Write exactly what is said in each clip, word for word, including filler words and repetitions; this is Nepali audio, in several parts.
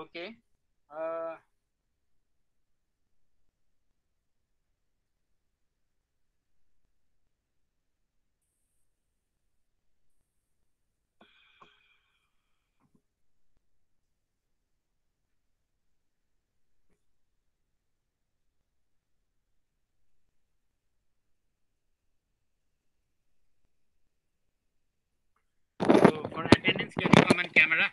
Okay. Uh, so for attendance, can you come on camera?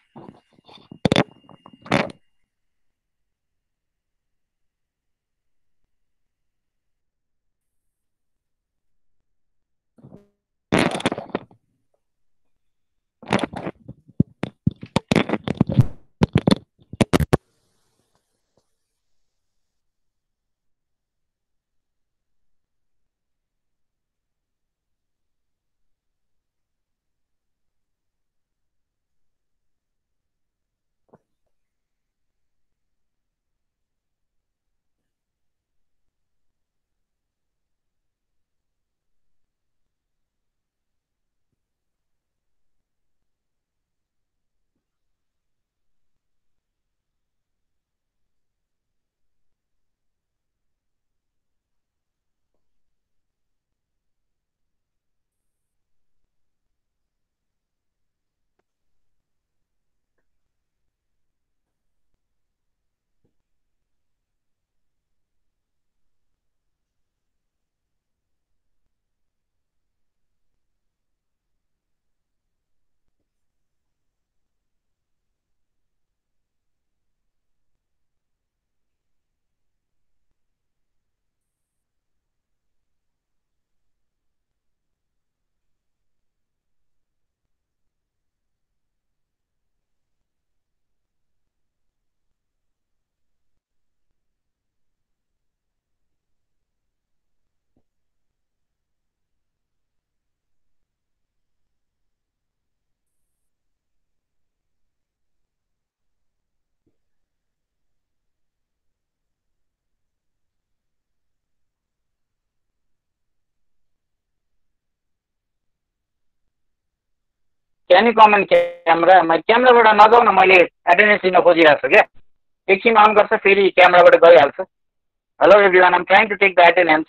Can you come on camera? My camera बाट नजाउन मैले एटेन्डेन्स दिन खोजिरहेको छु क्या एकछिन अन गर्छ फेरि क्यामेराबाट गइहाल्छ hello everyone I'm trying to take the attendance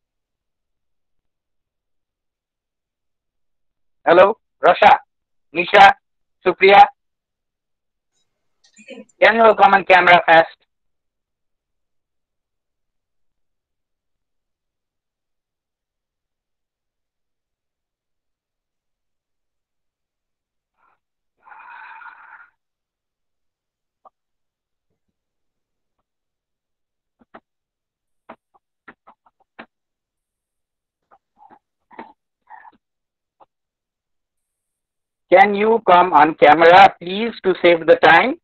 hello Rasa Nisha Supriya can you come on camera fast can you come on camera please to save the time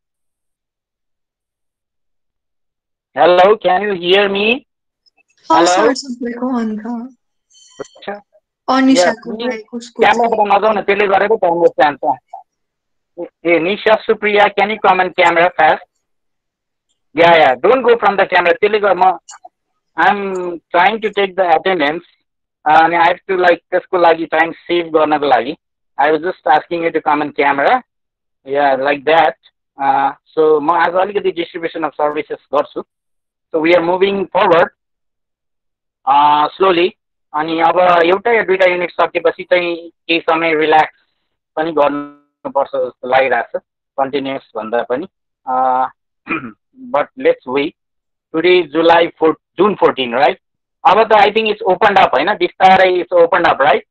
hello can you hear me hello yes क्यामेराबाट नजाउन त्यसले गरेको त अन्डरस्ट्यान्ड छ ए Nisha Supriya can you come on camera fast yeah yeah don't go from the camera त्यसले गर्दा म I'm trying to take the attendance and I have to like त्यसको लागि टाइम सेभ गर्नको लागि I was just asking you to come on camera yeah like that uh, so म आज अलिकति distribution of services गर्छु so we are moving forward uh, slowly अनि अब एउटा या दुईटा युनिट सकेपछि चाहिँ केही समय रिल्याक्स पनि गर्नुपर्छ जस्तो लागिरहेको छ कन्टिन्युस भन्दा पनि but let's wait today July four June fourteen right अब त I think it's open up होइन बिस्तारै it's open up right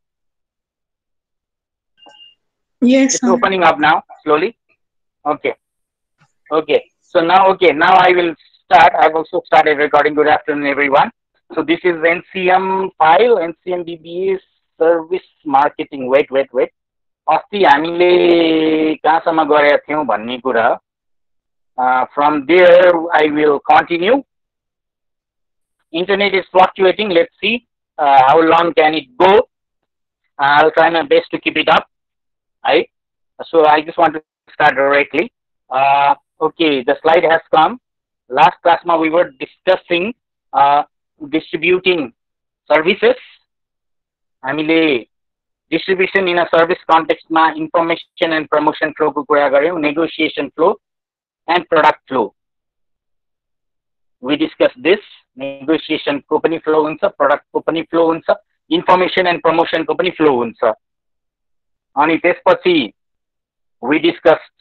Yes, it's opening up now slowly okay okay so now okay now I will start I've also started recording good afternoon everyone so this is N C M file N C M B B A service marketing wait wait wait अस्ति हामीले कहाँसम्म गरेका थियौँ भन्ने कुरा from there I will continue internet is fluctuating let's see uh, how long can it go I'll try my best to keep it up right so I just want to start directly uh, okay the slide has come last class ma we were discussing uh, distributing services हामीले distribution in a service context ma information and promotion flow ko kura garयौं negotiation flow and product flow. We discussed this. Negotiation को पनि flow हुन्छ, product को पनि flow हुन्छ, information and promotion को पनि flow हुन्छ. अनि त्यसपछि we discussed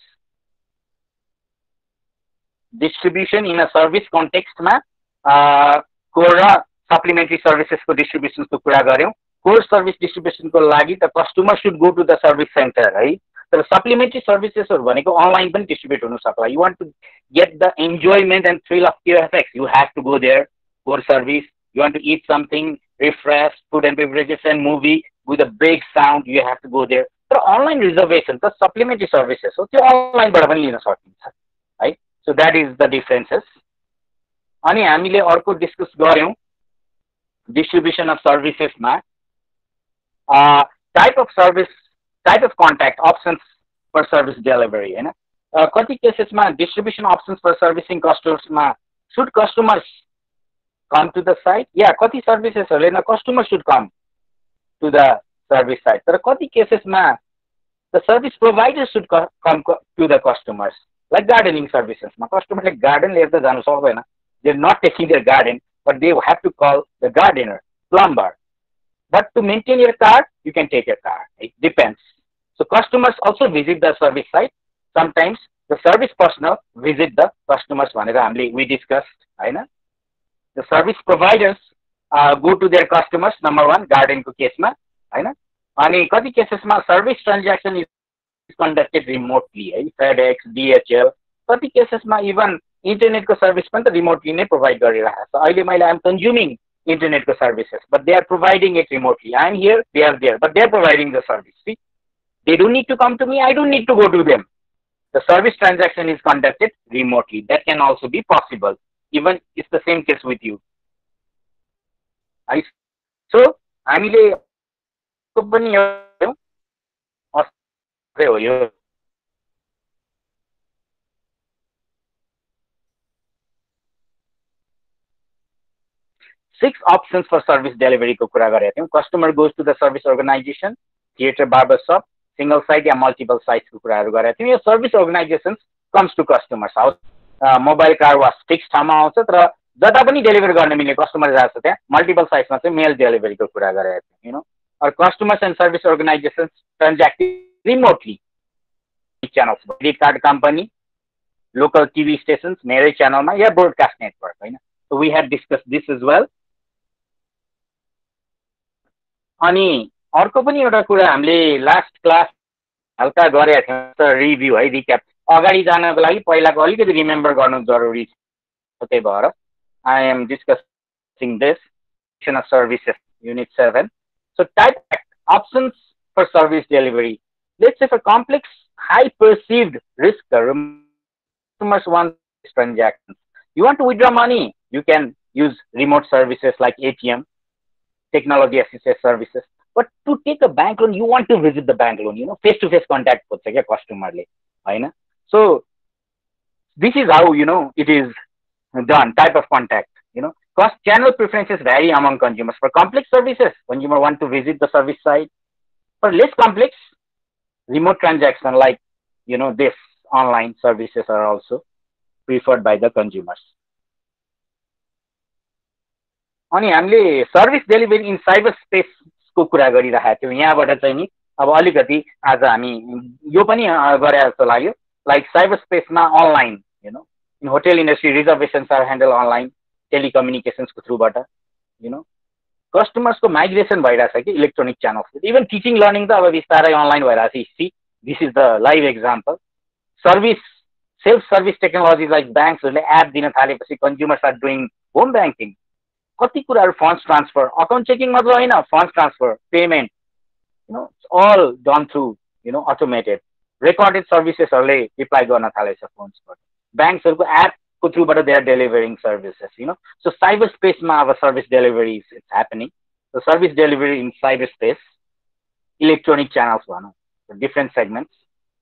distribution in a service context मा core र supplementary services को distribution को कुरा गर्यौं. Core service distribution को लागि the customer should go to the service center है. तर supplementary services हरु भनेको online पनि distribute हुन सक्ला. You want to get the enjoyment and thrill of Q F X, you have to go there for service. You want to eat something, refresh, food and beverages and movie with a big sound, you have to go there. तर online reservation त supplementary services हो, त्यो online बाट पनि लिन सकिन्छ है. So that is the differences. अनि हामीले अर्को डिस्कस गर्यौं distribution of services मा uh, type of service, type of contact options for service delivery हैन. uh, कति केसेस मा distribution options for servicing customers मा should customers come to the site, yeah, कति सर्भिसेस हरुले न customer should come to the service site. तर कति केसेस मा the service provider should come to the customers, like gardening services मा customer ले garden लिएर त जानु सक्दैन. They're not taking their garden, but they have to call the gardener, plumber. But to maintain your car, you can take your car. It depends. So customers also visit the service site. Sometimes the service personnel visit the customers. We discussed, right? The service providers uh, go to their customers. Number one, garden ko case ma, right? And kati cases ma service transaction is conducted remotely. Right? FedEx, D H L. Kati cases ma even internet ko service pan ta remotely ne provide gariraha. So I am consuming internet ko services, but they are providing it remotely. I am here, they are there, but they are providing the service. See, they don't need to come to me. I don't need to go to them. The service transaction is conducted remotely. That can also be possible. Even it's the same case with you. I so हामीले को पनि यो हो यो six options for service delivery को कुरा गरेका थियौं. Customer goes to the service organization, theater, barber shop, single site yeah multiple sites को कुराहरु गरेका थियौं. यो service organizations comes to customers house. Mobile car wash fix ठाउँमा आउँछ तर जता पनि डेलिभर गर्न मिल्ने कस्टमर जान्छ त्यहाँ. मल्टिपल साइट्समा चाहिँ मेल डेलिभरी को कुरा गरेका थियौं. You know or customers and service organisations transact remotely channels, credit card company, local TV stations मेरै च्यानलमा या ब्रोडकास्ट नेटवर्क हैन. So we had discuss this as well. अनि अर्को पनि एउटा कुरा हामीले लास्ट क्लास हल्का गरेका थियौं, रिभ्यू है, रिक्याप. अगाडि जानको लागि पहिलाको अलिकति रिमेम्बर गर्नु जरुरी छ. त्यही भएर I am discussing this section of services, unit seven. So type options for service delivery. Let's say for complex, high perceived risk, customers want transactions. You want to withdraw money, you can use remote services like A T M, technology assisted services. But to take a bank loan, you want to visit the bank loan, you know, face-to-face contact with the customer. Right? So this is how, you know, it is done, type of contact. You know, cost channel preferences vary among consumers. For complex services, consumer want to visit the service site. For less complex, remote transaction like, you know, this online services are also preferred by the consumers. अनि हामीले service delivery in cyber space को कुरा गरिरहेका थियौं. यहाँबाट चाहिँ नि अब अलिकति आज हामी यो पनि गरे जस्तो लाग्यो. लाइक साइबर स्पेसमा online, you know, in hotel industry reservations are handle online, टेलिकम्युनिकेसन्सको थ्रुबाट. यु नो, कस्टमर्सको माइग्रेसन भइरहेछ कि electronic channels. Even teaching learning त अब बिस्तारै अनलाइन भइरहेछ. See this is the live example. Service self service technology like ब्याङ्क्सहरूले एप दिन थालेपछि consumers are doing home banking. कति कुराहरु फन्ड्स ट्रान्सफर, अकाउन्ट चेकिङ मात्र होइन, funds transfer, payment, you know, all done through, you know, automated. Recorded सर्भिसेसहरूले रिप्लाई गर्न थालेछ फोन्सबाट. ब्याङ्क्सहरूको एपको थ्रुबाट they are delivering services, you know. So cyber स्पेसमा अब service delivery it's happening. So service delivery in cyber space, electronic channels भनौँ, डिफ्रेन्ट सेगमेन्ट्स.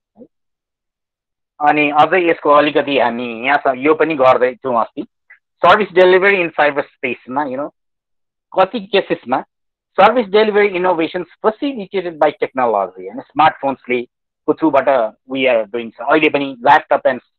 अनि अझै यसको अलिकति हामी यहाँ यो पनि गर्दैछौँ अस्ति. सर्भिस डेलिभरी इन साइबर स्पेसमा, यु नो, कति केसेसमा service delivery innovations facilitated by technology होइन, स्मार्टफोन्सले को थ्रुबाट वी आर डुइङ छ. अहिले पनि laptop and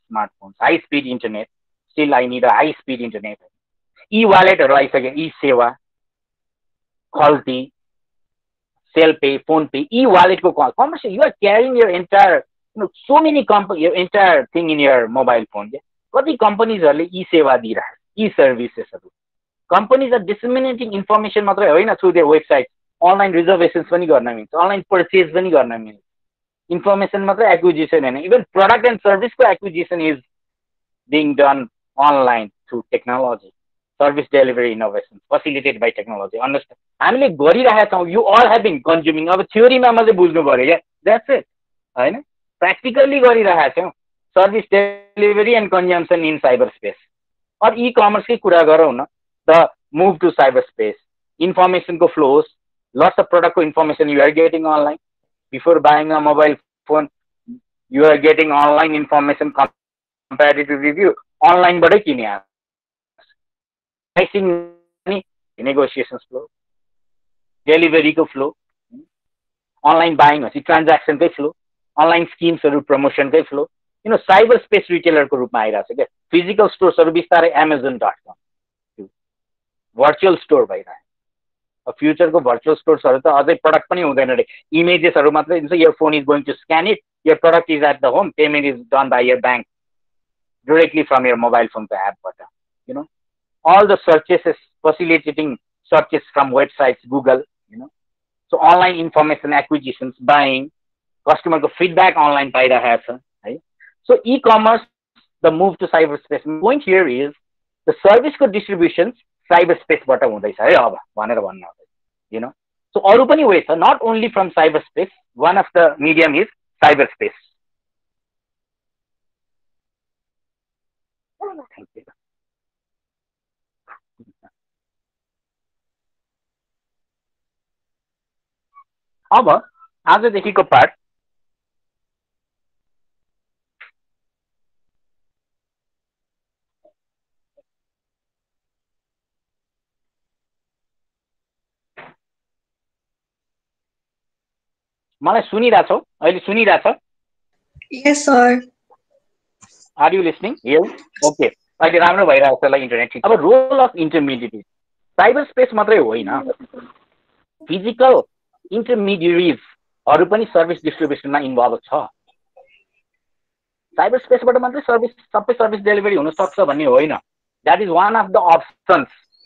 smartphones, high speed internet. Still, I need a high speed internet. E-wallet आइसक्यो, e-सेवा, खल्ती, cell pay, phone pay, e-wallet को call. Commercial, you are carrying your entire, you know, so many company, your entire thing in your mobile phone. कति companies e-सेवा दिइरहेको, e-services. Companies are disseminating information मात्रै होइन through their websites. Online reservations पनि गर्न मिल्छ, online purchase पनि गर्न मिल्छ. Information मात्रै acquisition हैन, even product and service को acquisition is being done online through technology. Service delivery innovations facilitated by technology. Understand? हामीले गरिरहेका छौं. You all have been consuming. अब थ्योरीमा मात्रै बुझ्नु पर्यो क्या. That's it. हैन? Practically गरिरहेका छौं. Service delivery and consumption in cyberspace. और e-commerce की कुरा गरौँ न. The move to cyberspace. Information को flows. Lots of product को information you are getting online. Before buying a mobile phone, you are getting online information, comparative review. Online बाटै किने. Pricing, negotiations flow, delivery को flow, online buying, transaction को flow, online schemes or promotion को flow. You know, cyberspace retailer को रूपमा आइरहेको छ के. Physical stores हरु बिस्तारै amazon dot com, virtual store भइरहेको. A future को virtual stores हरु त अझै product पनि हुँदैन रे. Images हरु मात्रै दिन्छ. Your phone is going to scan it. Your product is at the home. Payment is done by your bank directly from your mobile phone to app बाट. You know. All the searches is facilitating searches from websites, Google, you know. So online information acquisitions, buying, customer feedback online by the hassle, right? So e-commerce, the move to cyberspace. The point here is the service को distributions cyberspace बाट हुँदैछ है अब भनेर भन्नु हो, you know. So अरु पनि way छ, not only from cyberspace. One of the medium is cyberspace. Thank you. अब आजदेखिको पार्ट मलाई सुनिरहेछौ? अहिले सुनिरहेछ? Yes sir. Are you listening? Yes. Okay. अहिले राम्रो भइरहेछ ल इन्टरनेट ठीक. अब role of intermediate cyber space मात्रै होइन, फिजिकल intermediaries हरु पनि सर्भिस डिस्ट्रिब्युसनमा इन्भल्भ छ. साइबर स्पेसबाट मात्रै सर्भिस सबै सर्भिस डेलिभरी हुन सक्छ भन्ने होइन. That is one of the options.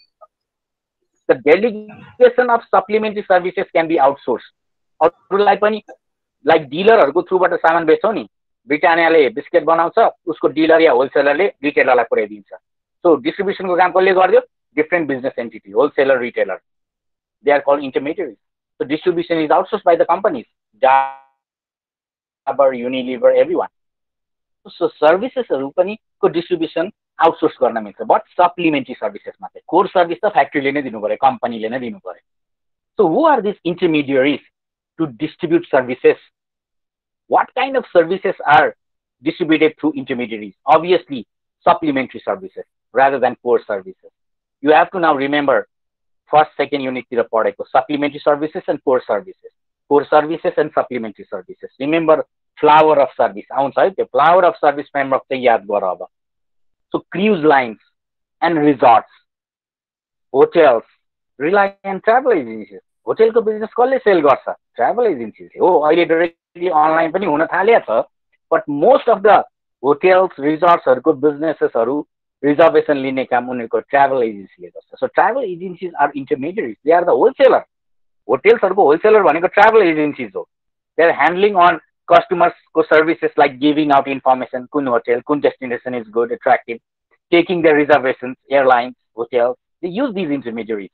The delegation of supplementary services can be outsourced. अरुलाई पनि लाइक डिलरहरुको थ्रुबाट सामान बेच्छौ नि, ब्रिटानियाले बिस्किट बनाउँछ, उसको डिलर या होलसेलरले रिटेलरलाई पुर्याइदिन्छ. सो डिस्ट्रिब्युसनको काम कसले गर्दियो? Different business entity, wholesaler, retailer. They are called intermediaries. So distribution is outsourced by the companies, Dabur, Unilever, everyone. So services पनि को distribution outsource गर्न मिल्छ, but supplementary services मात्रै. Core service त फ्याक्ट्रीले नै दिनु पर्यो, कम्पनीले नै दिनु पर्यो. So who are these intermediaries to distribute services? What kind of services are distributed through intermediaries? Obviously, supplementary services rather than core services. You have to now remember first, second unit तिर पढेको supplementary services and core services. Core services and supplementary services. Remember flower of service. आउँछ है त्यो flower of service framework चाहिँ याद गर अब. So cruise lines and resorts, hotels, rely on travel agencies. Hotel को business कसले सेल गर्छ? Travel agencies. हो अहिले directly online पनि हुन थालेको छ, but most of the hotels, resorts हरुको businesses हरु reservation लिने काम उनीहरुको travel agency ले गर्छ. So travel agencies are intermediaries. They are the wholesaler. Hotels हरुको wholesaler भनेको travel agencies हो. They are handling on customers को services like giving out information, कुन hotel, कुन destination is good, attractive, taking their reservations, airlines, hotels. They use these intermediaries.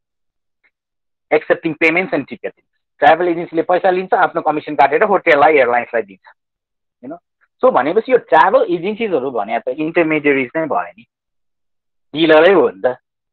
Accepting payments and ticketing. Travel agency ले पैसा लिन्छ, आफ्नो कमिसन काटेर होटललाई, एयरलाइन्सलाई दिन्छ. You know? So भनेपछि यो travel agencies हरु भने त intermediaries नै भयो नि. डिलरै हो नि त.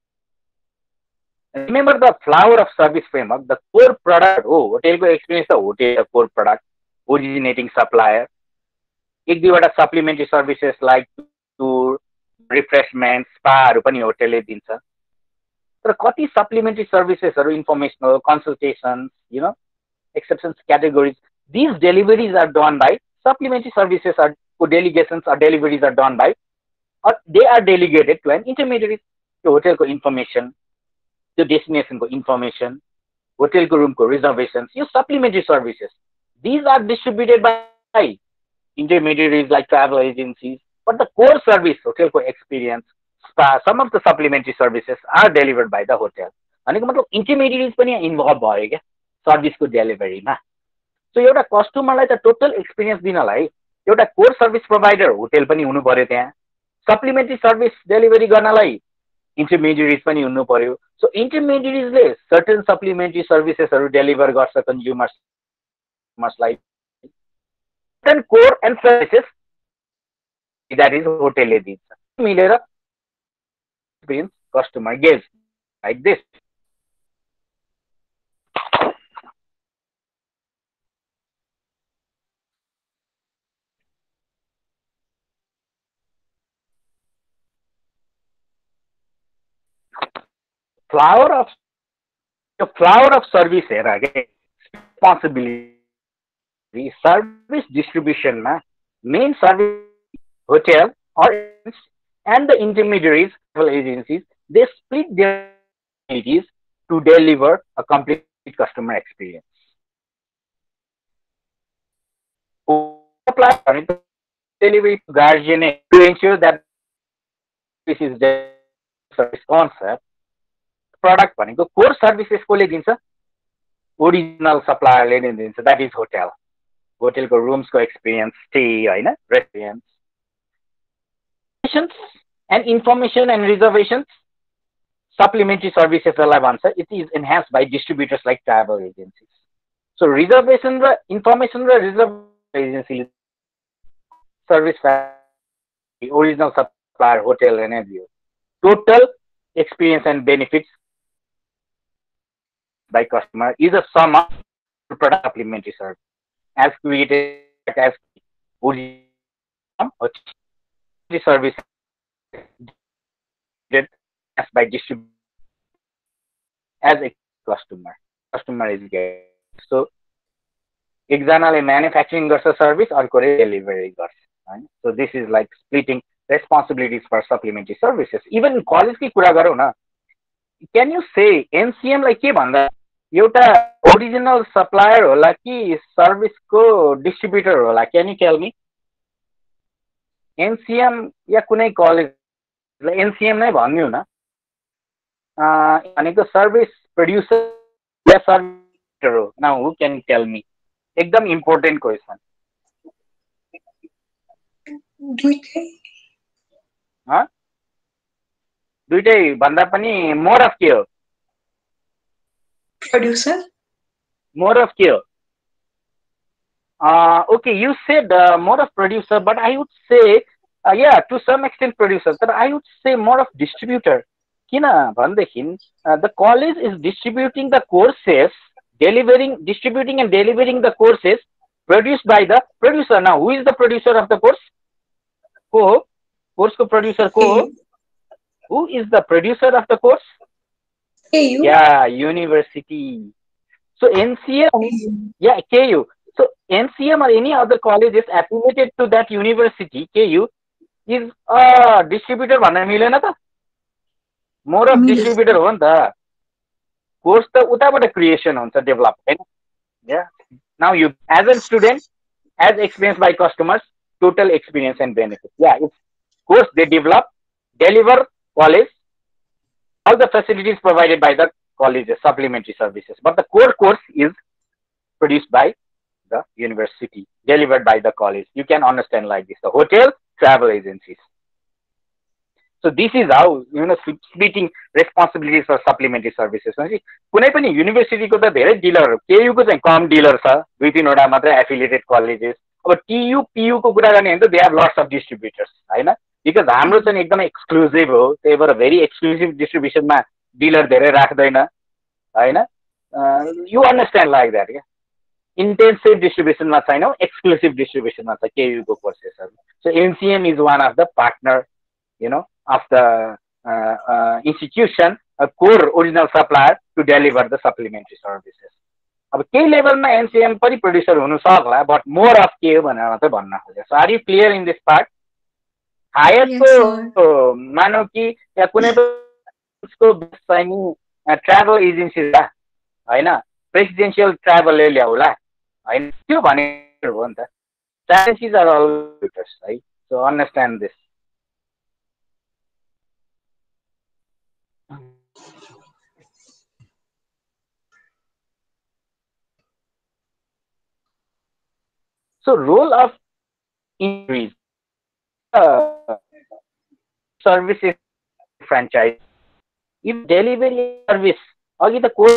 Remember the flower of service framework, the core product हो, होटलको एक्सपीरियन्स त hotel core product, originating supplier. एक दुईवटा supplementary services like tour, refreshment, spa हरु पनि होटलले दिन्छ. तर कति supplementary services हरु informational, consultations, you know, exceptions, categories, these deliveries are done by supplementary services are delegations or deliveries are done by, or they are delegated to an intermediary. The hotel ko information, the destination ko information, hotel ko room ko reservations, your supplementary services. These are distributed by intermediaries like travel agencies, but the core service, hotel ko experience, spa, some of the supplementary services are delivered by the hotel. भनेको मतलब intermediaries पनि इन्भल्भ भयो क्या सर्भिसको डेलिभरीमा. सो एउटा कस्टमरलाई त टोटल एक्सपिरियन्स दिनलाई एउटा कोर सर्भिस प्रोभाइडर होटल पनि हुनु पर्यो, त्यहाँ सप्लिमेन्ट्री सर्भिस डेलिभरी गर्नलाई इन्टरमिडिएरिज पनि हुनु पर्यो. सो इन्टरमिडिएरिजले सर्टेन सप्लिमेन्ट्री सर्भिसेसहरू डेलिभर गर्छ कन्ज्युमर्सलाई, certain core and services that is होटलले दिन्छ, मिलेर experience customer gets like this. Flower of the flower of service here again responsibility service distribution ma main service hotel or and the intermediaries travel agencies, they split their duties to deliver a complete customer experience. Apply delivery to guardian to ensure that this is the service concept. Product भनेको कोर सर्भिसेस कोले दिन्छ, ओरिजिनल सप्लायरले नै दिन्छ, द्याट इज होटल. होटलको रुम्सको एक्सपिरियन्स, स्टे हैन, restaurant and information and reservations supplementary सर्भिसेसहरूलाई भन्छ. It is enhanced by distributors like travel agencies. So reservation र इन्फर्मेसन र रिजर्भ एजेन्सीले सर्भिस ओरिजिनल सप्लायर होटलले नै दियो. Total experience and benefits by customer is a sum of product supplementary service as created as original service as by distributor as a customer. Customer is get. So एकजनाले manufacturing गर्छ सर्भिस, अर्कोले डेलिभरी गर्छ. So this is like splitting responsibilities for supplementary services. Even college की कुरा गरौँ न, can you say N C M लाई के भन्दा एउटा ओरिजिनल सप्लायर होला कि सर्भिसको डिस्ट्रिब्युटर होला? Can you tell me? N C M या कुनै कलेजलाई N C M नै भन्नु न, भनेको सर्भिस प्रोड्युसर या सर्भिसर हो. Now who can tell me? एकदम इम्पोर्टेन्ट क्वेसन. दुईटै दुईटै भन्दा पनि मोर अफ के हो? प्रोड्युसर. मोर अफ के हो? Okay, you said more of producer, but I would say या टु सम एक्सटेन्ट प्रोड्युसर, तर I would say more of distributor. किन भनेदेखि the college is distributing the courses, delivering, distributing and delivering the courses produced by the producer. Now, who is the producer of the course? Who? Course ko producer ko? Who is the producer of the course? K U. Yeah, university. So N C M, yeah, K U. So N C M or any other college is affiliated to that university, K U, is a distributor. Bhanna मिलेन त? More of distributor हो नि त. कोर्स त उताबाट क्रिएसन हुन्छ, डेभलप हैन. या now you as a student, as experience by customers, total experience and benefit. या it's course they develop, deliver college, all the facilities provided by the colleges, supplementary services. But the core course is produced by the university, delivered by the college. You can understand like this. The hotel, travel agencies. So this is how, you know, splitting responsibilities for supplementary services. कुनै पनि युनिभर्सिटीको त धेरै डिलर, केयू को चाहिँ कम डिलर छ, दुई तीनवटा मात्रै एफिलिएटेड कलेजेस. अब टीयू पीयू को कुरा गर्ने भने त they have lots of distributors हैन, बिकज हाम्रो चाहिँ एकदमै एक्सक्लुसिभ हो, त्यही भएर भेरी एक्सक्लुसिभ डिस्ट्रिब्युसनमा डिलर धेरै राख्दैन हैन. यु अन्डरस्ट्यान्ड लाइक द्याट क्या. इन्टेन्सिभ डिस्ट्रिब्युसनमा छैनौँ, एक्सक्लुसिभ डिस्ट्रिब्युसनमा छ केयू को कोर्सेसहरू. So NCM is one of the partner, you know, of the uh, uh, institution, a core original supplier to deliver the supplementary services. अब केही लेभलमा एनसीएम पनि प्रड्युसर हुनु सक्ला बट मोर अफ के हो भनेर मात्रै भन्न खोजेँ so are you clear in this part हायरको मानौ कि या कुनै पनि ट्राभल एजेन्सी होइन प्रेसिडेन्सियल ट्राभल ल्याउला होइन त्यो भने हो नि त strategies are all right so understand this so role of increase uh, services franchise if delivery service agi ta ko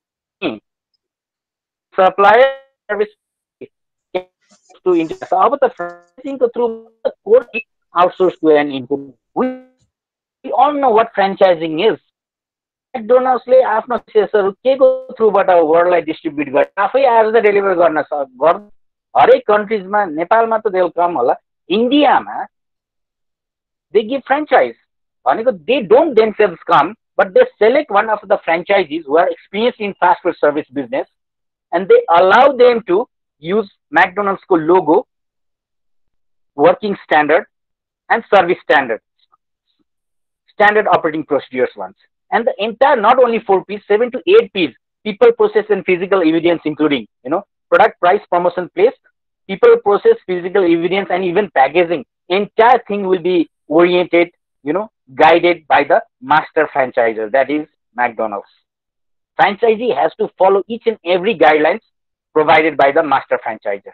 supplier service to India. So, about the franchising through the core outsourced to an input. We, we all know what franchising is. McDonald's ले आफ्नो सेसहरु केको थ्रुबाट वर्ल्डलाई डिस्ट्रिब्युट गर्छ आफै आज द डेलिभर गर्न सक्छ हरेक कन्ट्रीजमा नेपालमा त देल कम होला इन्डियामा दे गिभ फ्रेन्चाइज भनेको they don't themselves come but they select one of the franchisees who are experienced in fast food service business and they allow them to use McDonald's को logo, working standard, and service standard, standard operating procedures ones. And the entire, not only four P's, seven to eight P's, people, process, and physical evidence, including, you know, product, price, promotion, place, people, process, physical evidence, and even packaging. Entire thing will be oriented, you know, guided by the master franchisor, that is McDonald's. Franchisee has to follow each and every guidelines provided by the master franchisor.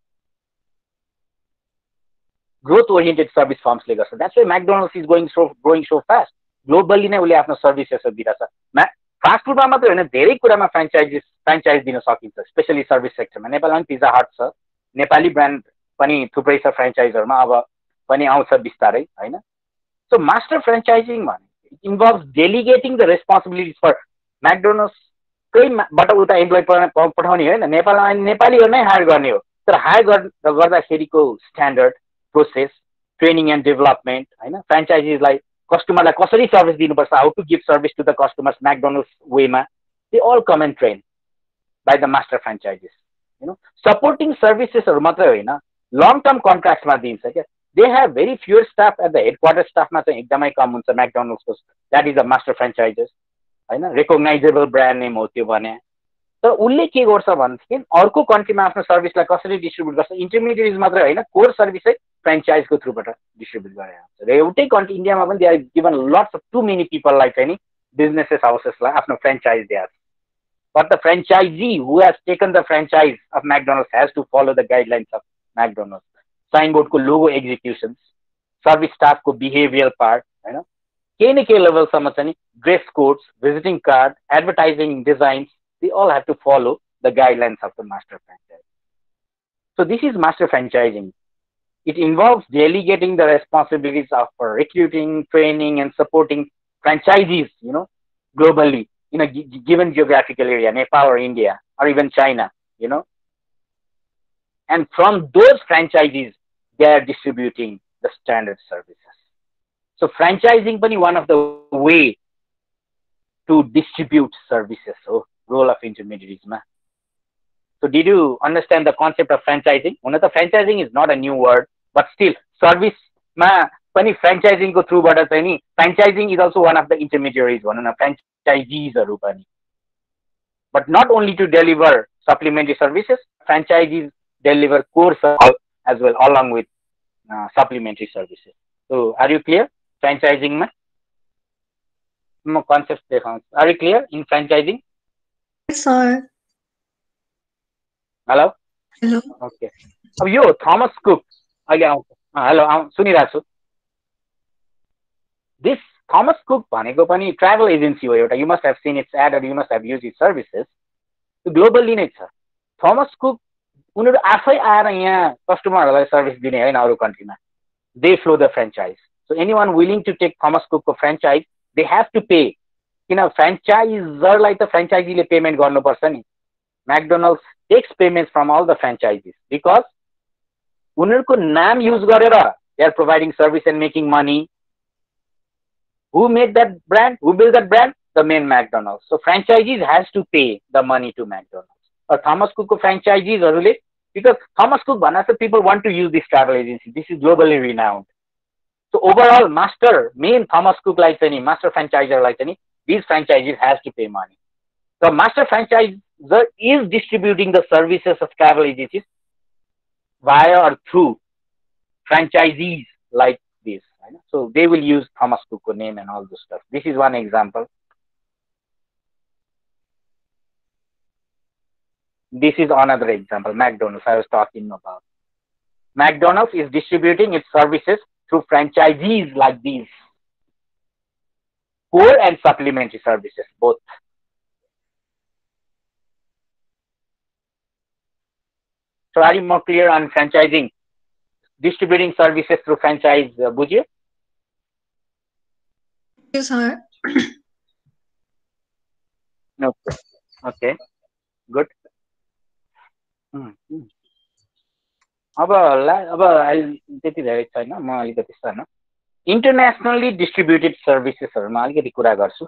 Growth-oriented service forms ले गर्छ. That's why McDonald's is going so growing so fast. Globally नै उले आफ्नो सर्भिसेस दिइरहेछ. फास्ट फुडमा मात्र हैन धेरै कुरामा फ्रेन्चाइजिस फ्रेन्चाइज दिन सकिन्छ स्पेशली सर्भिस सेक्टरमा. नेपालमा पनि पिज्जा हट छ. नेपाली ब्रान्ड पनि थुप्रै छ फ्रेन्चाइजरमा अब पनि आउँछ बिस्तारै हैन. So master franchising भने it involves delegating the responsibilities for McDonald's कैबाट उता एम्प्लोइ पठाउने होइन नेपालमा नेपालीहरु नै हायर गर्ने हो तर हायर गर्दाखेरिको standard process training and development हैन फ्रेन्चाइजीलाई कस्टमरलाई कसरी सर्भिस दिनुपर्छ how to give service to the customers McDonald's वेमा they all come and train by the master franchisees you know supporting सर्भिसेसहरु मात्रै होइन लङ टर्म कन्ट्र्याक्टमा दिन्छ क्या they have very fewer staff at the headquarter स्टाफमा चाहिँ एकदमै कम हुन्छ McDonald'sको that is the master franchisees हैन रिकग्नाइजेबल ब्रान्ड नेम हो त्यो भने तर उसले के गर्छ भनेदेखि अर्को कन्ट्रीमा आफ्नो सर्भिसलाई कसरी डिस्ट्रिब्युट गर्छ इन्टरमिडिएट्स मात्रै होइन कोर सर्भिस चाहिँ फ्रेन्चाइजको थ्रुबाट डिस्ट्रिब्युट गरेर हुन्छ र एउटै कन्ट्री इन्डियामा पनि they are given lots of to many पिपललाई चाहिँ नि बिजनेसेस हाउसेसलाई आफ्नो फ्रेन्चाइज दिएर but the franchisee who has taken the franchise of McDonald's has to follow the guidelines of McDonald's साइनबोर्डको लोगो एक्जिक्युसन्स सर्भिस स्टाफको बिहेभियर पार्ट होइन केही न केही लेभलसम्म चाहिँ dress codes visiting card advertising designs they all have to follow the guidelines of the master franchise. So this is master franchising. It involves delegating the responsibilities of recruiting, training, and supporting franchisees, you know, globally in a given geographical area, Nepal or India, or even China, you know. And from those franchisees, they are distributing the standard services. So franchising is one of the way to distribute services. So role of intermediaries ma. So did you understand the concept of franchising? One of the franchising is not a new word, but still service ma pani franchising ko through bata chai ni franchising is also one of the intermediaries one of franchisees haru pani. But not only to deliver supplementary services, franchisees deliver core services as well along with uh, supplementary services. So are you clear franchising ma? No concept dekhauns. Are you clear in franchising? Yes, sir. Hello? Hello. Okay. अब यो थॉमस कुक अहिले आउँछ हेलो सुनिरहेको छु दिस थॉमस कुक भनेको पनि ट्राभल एजेन्सी हो एउटा you must have seen its ad you must have use its services त्यो ग्लोबली नै छ थॉमस कुक उनीहरू आफै आएर यहाँ कस्टमरहरूलाई सर्भिस दिने होइन अरू कन्ट्रीमा they flow the franchise so anyone willing to take Thomas कुकको franchise they have to pay किन फ्रेन्चाइजरलाई त फ्रेन्चाइजीले पेमेन्ट गर्नुपर्छ नि McDonald's takes payments from all the franchisees because उनीहरूको नाम युज गरेर they are providing service and making money. Who made that brand? Who built that brand? The main McDonald's. So franchisees has to pay the money to McDonald's. Thomas कुकको फ्रेन्चाइजिजहरूले, because Thomas Cook भन्दा चाहिँ people want to use this travel agency. This is globally renowned. So overall, master main Thomas Cook like any master franchisor like any, these franchisees has to pay money. The master franchisor is distributing the services of travel agencies via or through franchisees like this. Right? So they will use Thomas Cook name and all this stuff. This is one example. This is another example, McDonald's I was talking about. McDonald's is distributing its services through franchisees like these. Core and supplementary services, both. So are you more clear on franchising? Distributing services through franchise, uh, Bujia? Yes, sir. Okay. Okay. Good. अब अब त्यति धेरै छैन, म अलिकति सानो इन्टरनेसनली डिस्ट्रिब्युटेड सर्भिसेसहरुमा अलिकति कुरा गर्छु।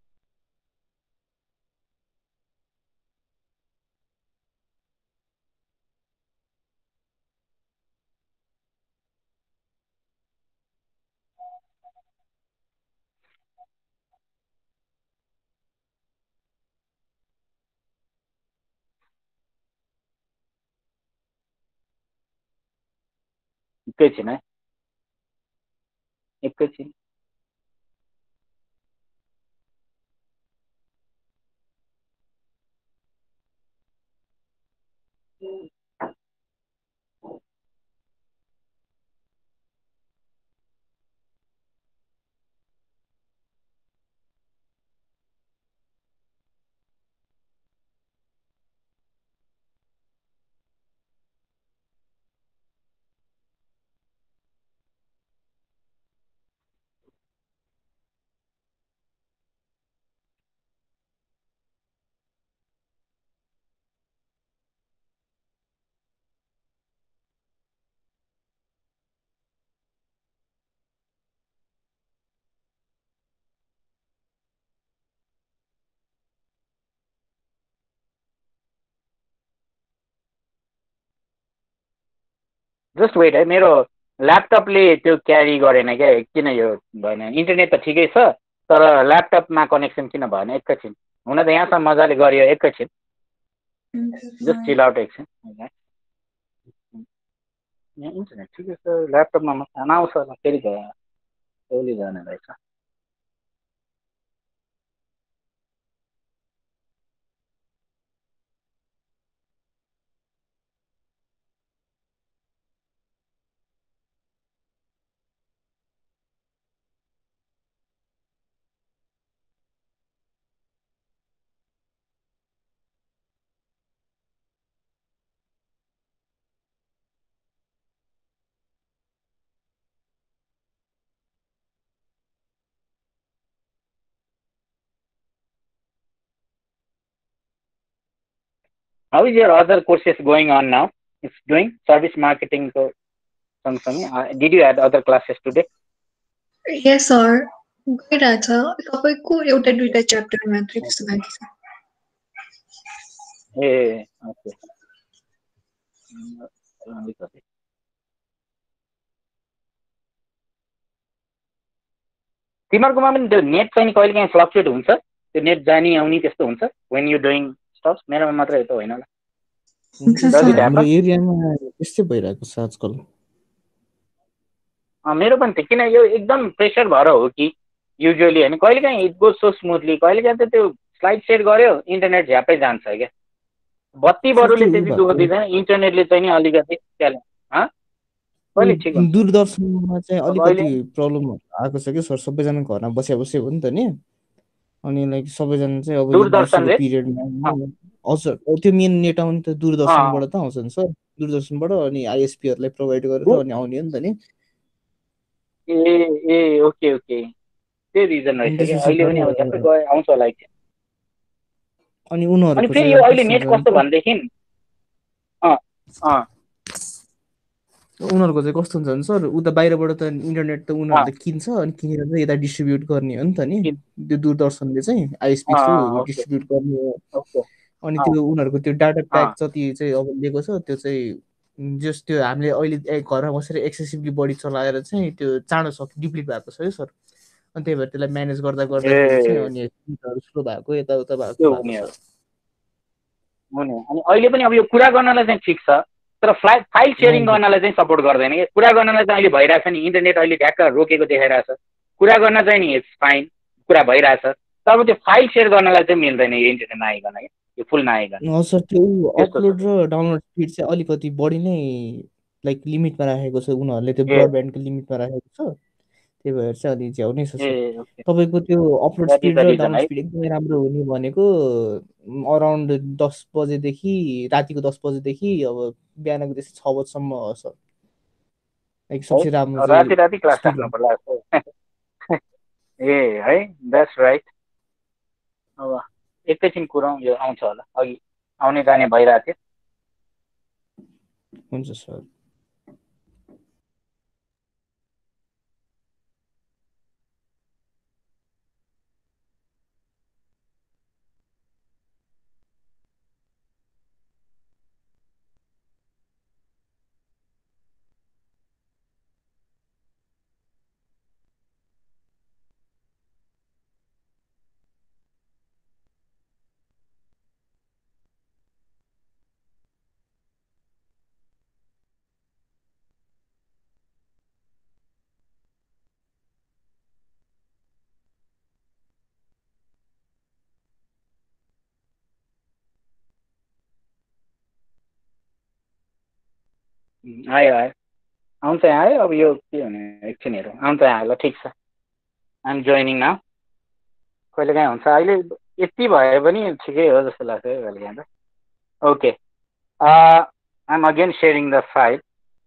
एकैछिन है, एकैछिन। जस्ट वेट है, मेरो ल्यापटपले त्यो क्यारी गरेन क्या, किन यो भएन? इन्टरनेट त ठिकै छ तर ल्यापटपमा कनेक्सन किन भएन? एकैछिन, हुन त यहाँसम्म मजाले गरियो। एकैछिन, जस्ट चिल आउट एकछिन। यहाँ इन्टरनेट ठिकै छ, ल्यापटपमा म खाना आउँछ होला, फेरि भोलि जाने रहेछ। How is your other courses going on now? It's doing service marketing. So, uh, did you add other classes today? Yes, sir. गइरहेछ। तपाईको एउटा दुईटा च्याप्टर मात्रै त्यस्तो बाँकी छ। ए ओके। तिमीहरुकोमा पनि त्यो नेट चाहिँ कहिले काहीँ फ्लक्चुएट हुन्छ, त्यो नेट जानी आउने त्यस्तो हुन्छ when you doing stuff? मेरोमा मात्रै त होइन होला। हाम्रो एरियामा त्यस्तै भइरहेको छ आजकल। अ मेरो पनि त किन यो एकदम प्रेसर भएर हो कि युजुअली हैन, कहिले काहीँ इट गोज सो स्मुथली, कहिले काहीँ त त्यो स्लाइड सेट गर्यो इन्टरनेट झ्यापै जान्छ क्या। बत्ती बरुले त्यति दुख दिँदैन, इन्टरनेटले चाहिँ नि अलिकति क्याले ह कहिले ठिक हुन्छ। दूरदर्शनमा चाहिँ अलिकति प्रब्लम आएको छ कि सर, सबैजना घरमा बसे बसे हो नि त नि, अनि लाइक सबैजना चाहिँ अब दूरदर्शनले पिरियडमा हजुर त्यो मेन नेट आउने त दूरदर्शनबाट त आउँछ नि सर, दूरदर्शनबाट अनि आइएसपीहरुलाई प्रोवाइड गरेर अनि आउने हो नि त नि। ए ए ओके ओके, त्यो रिजन रहेछ कि अहिले पनि अब झ्यापै गए आउँछ होला कि। अनि उनीहरुको अनि फेरि यो अहिले नेट कस्तो भन्देखि अ अ उनीहरुको चाहिँ कस्तो हुन्छ भने सर, उता बाहिरबाट त इन्टरनेट त उनीहरुले किन्छ अनि किनेर चाहिँ यता डिस्ट्रिब्युट गर्ने हो नि त नि, त्यो दूरदर्शनले चाहिँ आइएसपी थ्रु डिस्ट्रिब्युट गर्ने हो। अनि अँ, त्यो उनीहरूको त्यो डाटा अँ, प्याक जति चाहिँ अब लिएको छ त्यो चाहिँ जस्ट त्यो हामीले अहिले ए- घरमा बसेर एक्सेसिभली बढी चलाएर चाहिँ त्यो चाँडो सक् डिप्लिट भएको छ है सर। अनि त्यही भएर त्यसलाई म्यानेज गर्दा गर्दाखेरि चाहिँ ए अनि स्पिडहरू स्लो भएको यताउता भएको त्यो भएको हुने हो छ। हुने हो। अनि अहिले पनि अब यो कुरा गर्नलाई चाहिँ ठिक छ, तर फ्लाइ फाइल सेयरिङ हजुर गर्नलाई चाहिँ सपोर्ट गर्दैन कि। कुरा गर्नलाई चाहिँ अहिले भइरहेछ नि, इन्टरनेट अहिले ढ्याक्क रोकेको देखाइरहेछ, कुरा गर्न चाहिँ नि इट्स फाइन, कुरा भइरहेछ, तर अब त्यो फाइल सेयर गर्नलाई चाहिँ मिल्दैन यो इन्टरनेट नआइकन, क्या यो फुल नआइकन हजुर सर त्यो त्यस्तो छ। अपलोड र डाउनलोड स्पिड चाहिँ अलिकति बढी नै लाइक लिमिटमा राखेको छ उनीहरूले, त्यो ए ब्रोडब्यान्डको लिमिटमा राखेको छ। त्यही भएर चाहिँ अलि झ्याउ नै छ ए सर। ओके, तपाईँको त्यो upload that is speed the र रिजन डाउनलोड है। स्पिड एकदमै राम्रो हुने भनेको अराउन्ड दस बजेदेखि रातिको दस बजेदेखि अब बिहानको त्यसै छ बजीसम्म हो सर, लाइक है सबसे राम्रो राति चाहिँ राति क्लास स्पिड राख्नु हुन्छ। पर्ला जस्तो। ए है, द्याट्स राइट। अब एकैछिन कुराउँ, यो आउँछ होला, अघि आउने जाने भइरहेको थियो। हुन्छ सर। उम्, आयो आयो, आउँछ आयो। अब यो के भने एकछिन हेरौँ, आउँछ आयो ल, ठिक छ। I'm joining now. कहिले काहीँ हुन्छ, अहिले यति भए पनि ठिकै हो जस्तो लाग्छ है कहिले काहीँ त। Okay, I'm again sharing the file.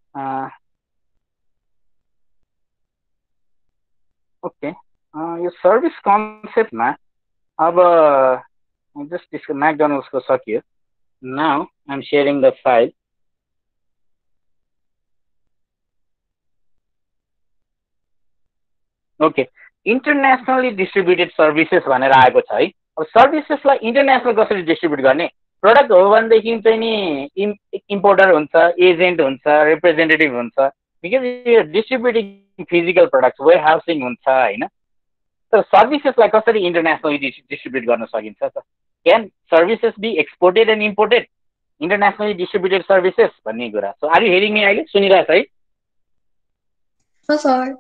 Okay, यो सर्भिस कन्सेप्टमा अब जस्ट त्यसको म्याकडोनल्ड्सको सकियो। Now I'm sharing the file. Okay, internationally distributed services भनेर आएको छ है। अब सर्भिसेसलाई इन्टरनेसनल कसरी डिस्ट्रिब्युट गर्ने? प्रडक्ट हो भनेदेखि चाहिँ नि इम् इम्पोर्टर हुन्छ, एजेन्ट हुन्छ, रिप्रेजेन्टेटिभ हुन्छ, बिकज यो distributing physical product warehousing हुन्छ होइन। तर सर्भिसेसलाई कसरी इन्टरनेसनली डिस्ट्रिब्युट गर्न सकिन्छ त? Can services be exported and imported, internationally distributed services भन्ने कुरा। So are you hearing me? अहिले सुनिरहेछ है? No, sir.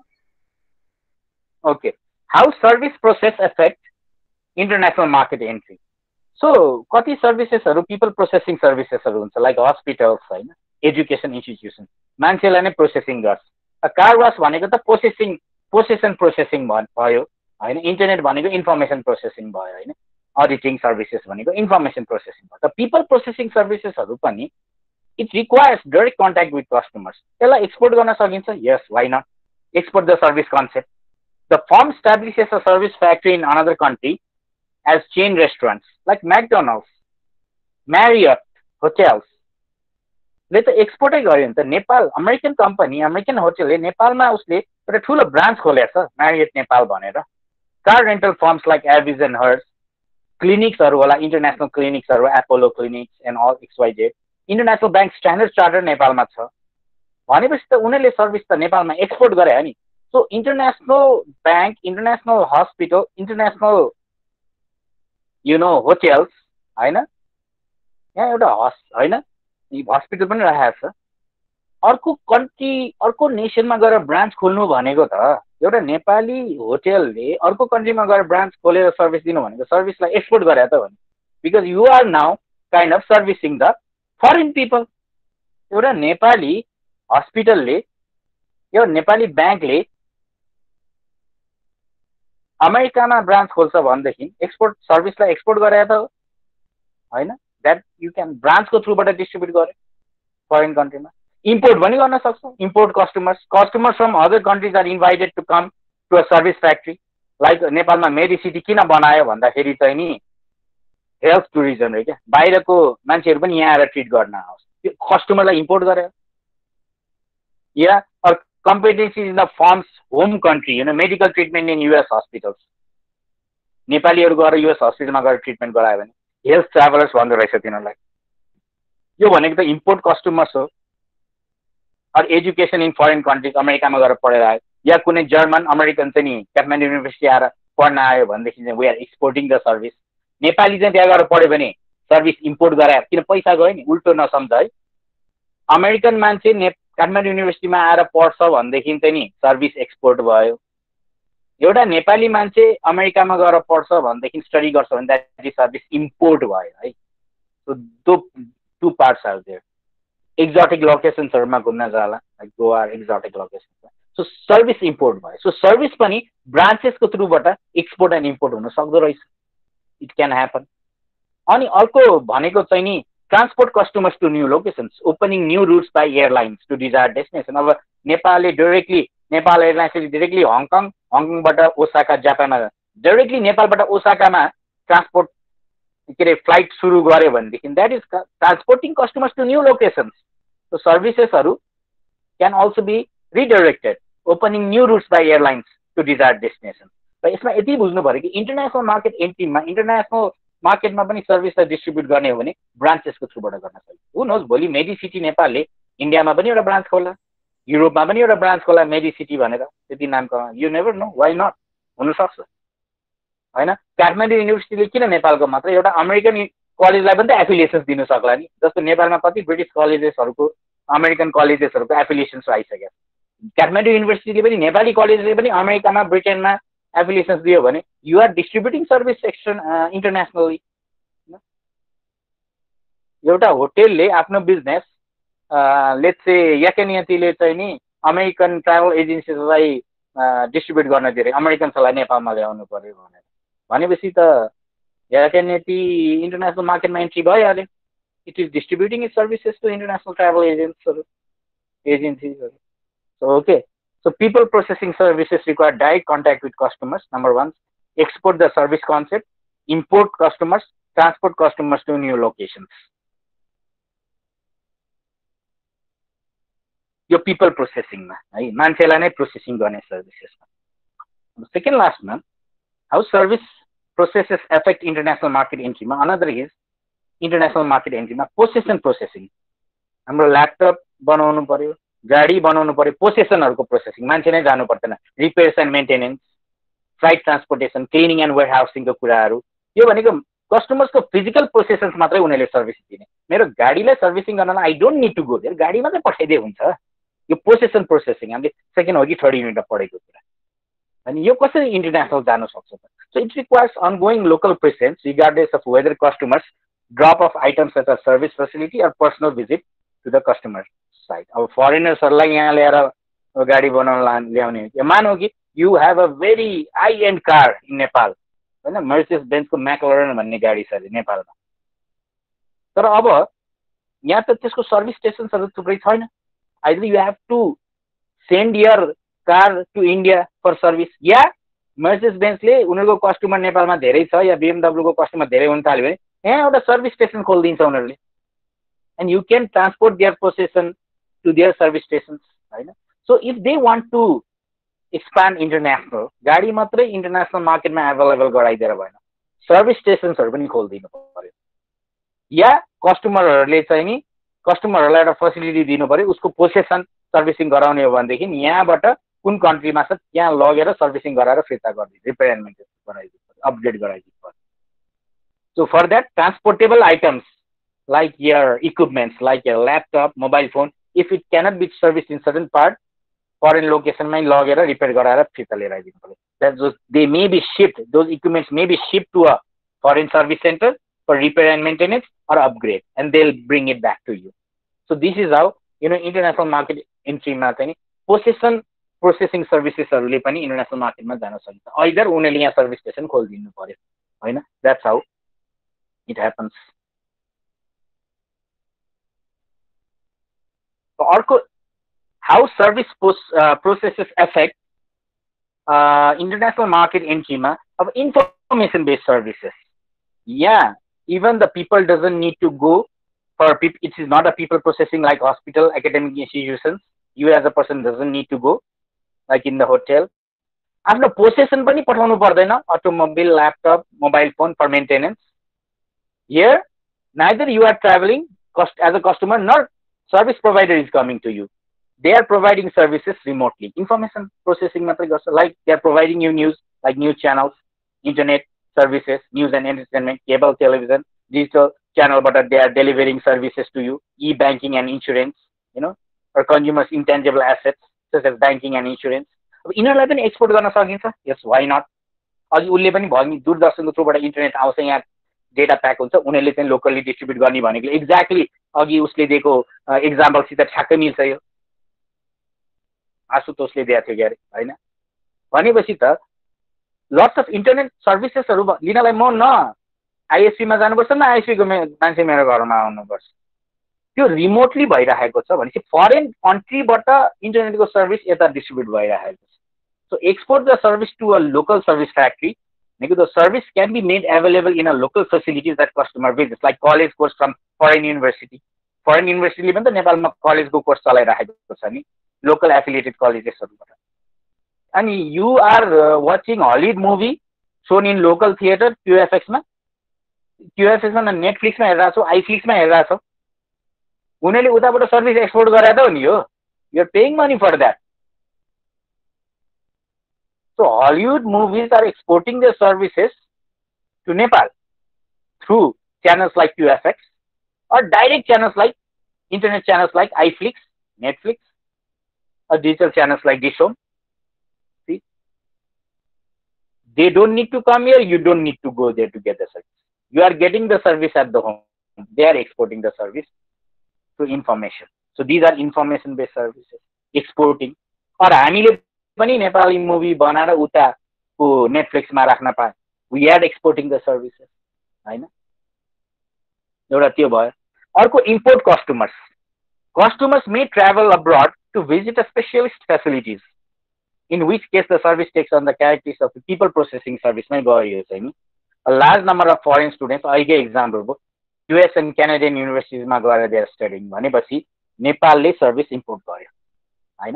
Okay. How service process affect international market entry? So, कति सर्भिसेसहरू पिपल प्रोसेसिङ सर्भिसेसहरू हुन्छ, लाइक हस्पिटल्स होइन, एजुकेसन इन्स्टिट्युसन, मान्छेलाई नै प्रोसेसिङ गर्छ। कार वास भनेको त प्रोसेसिङ पोसेसन प्रोसेसिङ भयो होइन, इन्टरनेट भनेको इन्फर्मेसन प्रोसेसिङ भयो होइन, अडिटिङ सर्भिसेस भनेको इन्फर्मेसन प्रोसेसिङ भयो। त पिपल प्रोसेसिङ सर्भिसेसहरू पनि it requires direct contact with customers. त्यसलाई एक्सपोर्ट गर्न सकिन्छ? Yes, why not? Export the service concept. The firm establishes a service factory in another country as chain restaurants like McDonald's, Marriott, hotels. ले त एक्सपोर्टै गर्यो नि त। नेपाल अमेरिकन कम्पनी, अमेरिकन होटलले नेपालमा उसले एउटा ठुलो ब्रान्च खोलेको छ, म्यारियट नेपाल भनेर। Car rental firms like Avis and Hertz, क्लिनिक्सहरू होला, इन्टरनेसनल क्लिनिक्सहरू, Apollo clinics and all X Y Z. International bank Standard Chartered नेपालमा छ भनेपछि त उनीहरूले सर्भिस त नेपालमा एक्सपोर्ट गरे हो नि। So international bank, international hospital, international you know hotels होइन, यहाँ एउटा हस् होइन हस्पिटल पनि राखेको छ। अर्को कन्ट्री, अर्को नेसनमा गएर ब्रान्च खोल्नु भनेको त एउटा नेपाली होटेलले अर्को कन्ट्रीमा गएर ब्रान्च खोलेर सर्भिस दिनु भनेको सर्भिसलाई एक्सपोर्ट गरे त हो नि, because you are now kind of servicing the foreign people. एउटा नेपाली हस्पिटलले, एउटा नेपाली ब्याङ्कले अमेरिकामा ब्रान्च खोल्छ भनेदेखि एक्सपोर्ट सर्भिसलाई एक्सपोर्ट गरे त होइन, द्याट यु क्यान ब्रान्चको थ्रुबाट डिस्ट्रिब्युट गरे फरेन कन्ट्रीमा। इम्पोर्ट पनि गर्न सक्छ, import customers, customers from other countries are invited to come to a service factory. Like नेपालमा मेडिसिटी किन बनायो भन्दाखेरि चाहिँ नि हेल्थ टुरिज्म रे क्या, बाहिरको मान्छेहरू पनि यहाँ आएर ट्रिट गर्न आओस्, त्यो कस्टमरलाई इम्पोर्ट गरे। या competency in the firm's home country, you know, medical treatment in U S hospitals. नेपालीहरू गएर युएस हस्पिटलमा गएर ट्रिटमेन्ट गरायो भने हेल्थ ट्राभलर्स भन्दो रहेछ तिनीहरूलाई। यो भनेको त इम्पोर्ट कस्टमर्स हो। Or education in foreign countries, अमेरिकामा गएर पढेर आयो या कुनै जर्मन अमेरिकन चाहिँ नि काठमाडौँ युनिभर्सिटी आएर पढ्न आयो भनेदेखि चाहिँ we are exporting the service. Nepali चाहिँ त्यहाँ गएर पढ्यो भने सर्भिस इम्पोर्ट गरायो, किन पैसा गयो नि, उल्टो नसम्झ है। अमेरिकन मान्छे ने काठमाडौँ युनिभर्सिटीमा आएर पढ्छ भनेदेखि चाहिँ नि सर्भिस एक्सपोर्ट भयो। एउटा नेपाली मान्छे अमेरिकामा गएर पढ्छ भनेदेखि स्टडी गर्छ भने द्याट इज सर्भिस इम्पोर्ट भयो है। सो दो two parts are there. Exotic लोकेसन्सहरूमा घुम्न जाला, like Goa exotic location, so service import भयो। सो सर्भिस पनि ब्रान्चेसको थ्रुबाट एक्सपोर्ट एन्ड इम्पोर्ट हुन सक्दो रहेछ, इट क्यान ह्यापन। अनि अर्को भनेको चाहिँ नि transport customers to new locations, opening new routes by airlines to desire destination. अब नेपालले डाइरेक्टली नेपाल एयरलाइन्सले डाइरेक्टली हङकङ, हङकङबाट ओसाका जापानमा, डाइरेक्टली नेपालबाट ओसाकामा ट्रान्सपोर्ट के अरे फ्लाइट सुरु गर्यो भनेदेखि that is transporting customers to new locations. So सर्भिसेसहरू can also be redirected, opening new routes by airlines to desire destination. र यसमा यति बुझ्नु पऱ्यो कि इन्टरनेसनल मार्केट एन्ट्रीमा, इन्टरनेसनल मार्केटमा पनि सर्भिसलाई डिस्ट्रिब्युट गर्ने हो भने ब्रान्चेसको थ्रुबाट गर्न सक्छ। हु नोज, भोलि मेडिसिटी नेपालले इन्डियामा पनि एउटा ब्रान्च खोला, युरोपमा पनि एउटा ब्रान्च खोला मेडिसिटी भनेर, त्यति नामको, you never know, why not, हुनसक्छ होइन। काठमाडौँ युनिभर्सिटीले किन नेपालको मात्र, एउटा अमेरिकन कलेजलाई पनि त एफिलिएसन्स दिनु सक्ला नि। जस्तो नेपालमा कति ब्रिटिस कलेजेसहरूको, अमेरिकन कलेजेसहरूको एफिलिएसन्स आइसक्यो। काठमाडौँ युनिभर्सिटीले पनि, नेपाली कलेजले पनि अमेरिकामा, ब्रिटेनमा एफिलिएसन्स दियो भने you are distributing service section internationally. एउटा होटेलले आफ्नो बिजनेस लेट्स से याकेनियतीले चाहिँ नि अमेरिकन ट्राभल एजेन्सीलाई डिस्ट्रिब्युट गर्न दिएर अमेरिकन्सलाई नेपालमा ल्याउनु पर्यो भनेर भनेपछि त याकेनियती इन्टरनेसनल मार्केटमा एन्ट्री भइहाल्यो। It is distributing its services to international travel एजेन्ट्सहरू, एजेन्सीजहरू। So okay, so people processing services require direct contact with customers, number one. Export the service concept, import customers, transport customers to new locations. Your people processing ma, hai manchela nai processing गर्ने services ma. Second last ma, how service processes affect international market entry ma. Another is international market entry ma possession processing. हाम्रो ल्यापटप बनाउनु पर्यो, गाडी बनाउनु पर्यो, पोसेसनहरूको प्रोसेसिङ मान्छे नै जानु पर्दैन। Repairs and maintenance, flight transportation, cleaning and वेयर हाउसिङको कुराहरू, यो भनेको कस्टमर्सको फिजिकल प्रोसेसन्स मात्रै उनीहरूले सर्भिस दिने। मेरो गाडीलाई सर्भिसिङ गर्नलाई I don't need to go there, गाडी मात्रै पठाइदिए हुन्छ। यो पोसेसन प्रोसेसिङ हामीले सेकेन्ड हो कि थर्ड युनिटमा पढेको कुरा। अनि यो कसरी इन्टरनेसनल जानु सक्छ त? So it requires ongoing local presence regardless of whether customers drop off items such as service facility or personal visit to the customer side. अब फरेनर्सहरूलाई यहाँ ल्याएर गाडी बनाउन ल्याउने, मानौ कि you have a very high end car in Nepal होइन, मर्सिडिज बेन्जको म्याक्लरेन भन्ने गाडी छ अरे नेपालमा, तर अब यहाँ त त्यसको सर्भिस स्टेसन्सहरू थुप्रै छैन। Either you have to send your car to India for service, या मर्सिडिज बेन्जले उनीहरूको कस्टमर नेपालमा धेरै छ या बिएमडब्ल्यूको कस्टमर धेरै हुन थाल्यो भने यहाँ एउटा सर्भिस स्टेसन खोलिदिन्छ उनीहरूले, and you can transport their possession to their service stations, right? So if they want to expand international, गाडी मात्रै इन्टरनेसनल मार्केटमा एभाइलेबल गराइदिएर भएन, सर्भिस स्टेसन्सहरू पनि खोलिदिनु पर्यो, या कस्टमरहरूले चाहिँ नि कस्टमरहरूलाई एउटा फेसिलिटी दिनु पर्यो, उसको पोसेसन सर्भिसिङ गराउने हो भनेदेखि यहाँबाट कुन कन्ट्रीमा छ त्यहाँ लगेर सर्भिसिङ गराएर फिर्ता गरिदिनु, रिपेयर एन्ड मेन्टेनेन्स गराइदिनु पर्यो, अपग्रेड गराइदिनु पर्यो। So for that transportable items like your equipments, like your laptop, mobile phone, if it cannot be serviced in certain part, foreign location मै लगेर रिपेयर गराएर फिर्ता लिएर आइदिनु पर्यो। That those they may be shipped, those equipments may be shipped to a foreign service center for repair and maintenance or upgrade, and they'll bring it back to you. So this is how you know international market entry मा चाहिँ पोसेसन प्रोसेसिङ सर्भिसेसहरूले पनि इन्टरनेसनल मार्केटमा जान सकिन्छ। आइदर उनीहरूले यहाँ सर्भिस स्टेसन खोलिदिनु पर्यो होइन, द्याट्स हाउ इट ह्यापन्स। अर्को how service processes affect international market एन्ट्रीमा, अब इन्फर्मेसन बेस्ड सर्भिसेस, यहाँ even the people doesn't need to go for pip, it is not a people processing like hospital, academic institutions, you as a person doesn't need to go like in the hotel. आफ्नो पोसेसन पनि पठाउनु पर्दैन, automobile, laptop, mobile phone for maintenance, Here, neither you are traveling cost as a customer nor service provider is coming to you. They are providing services remotely. Information processing method, like they are providing you news, like news channels, internet services, news and entertainment, cable television, digital channel, but they are delivering services to you, e-banking and insurance, you know, or consumers' intangible assets such as banking and insurance. यिनीहरूलाई पनि एक्सपोर्ट गर्न सकिन्छ. Yes, why not? अघि उसले पनि भयो दूरदर्शनको थ्रुबाट इन्टरनेट आउँछ, यहाँ डेटा प्याक हुन्छ, उनीहरूले चाहिँ लोकली डिस्ट्रिब्युट गर्ने भनेको एक्ज्याक्टली अघि उसले दिएको एक्जाम्पलसित ठ्याक्कै मिल्छ. यो आशुतोषले दिएको थियो क्यारे होइन भनेपछि त लट्स अफ इन्टरनेट सर्भिसेसहरू लिनलाई म न आइएसपीमा जानुपर्छ न आइएसपीको मान्छे मेरो घरमा आउनुपर्छ. त्यो रिमोटली भइरहेको छ भनेपछि फरेन कन्ट्रीबाट इन्टरनेटको सर्भिस यता डिस्ट्रिब्युट भइरहेको छ. So export the service to a local service factory. The service can be made available in a local facilities that customer visits, like college course from foreign university. Foreign university even the Nepal college go course चलाइरहेको छ नि, local affiliated colleges हरुबाट. And you are uh, watching Hollywood movie shown in local theater Q F X मा, Q F X मा Netflix मा हेरिरहेको छौ, iFlix मा हेरिरहेको छौ. उनीहरूले उताबाट सर्भिस एक्सपोर्ट गराएको नि हो. You are paying money for that. So Hollywood movies are exporting their services to Nepal through channels like Q F X or direct channels like internet channels like iFlix, Netflix, or digital channels like Dishon. See, they don't need to come here. You don't need to go there to get the service. You are getting the service at the home. They are exporting the service to information. So these are information-based services. Exporting. Or हामीले पनि नेपाली मुभी बनाएर उताको नेटफ्लिक्समा राख्न पाए. We are exporting the services. हैन एउटा त्यो भयो. अर्को import customers. Customers may travel abroad to visit a specialist facilities, in which case the service takes on the characteristics of the people processing service मै गयो चाहिँ नि. A large number of foreign students, अहिले example भयो, U S and Canadian universities मा गएर they are studying भनेपछि नेपालले सर्भिस इम्पोर्ट गर्यो हैन.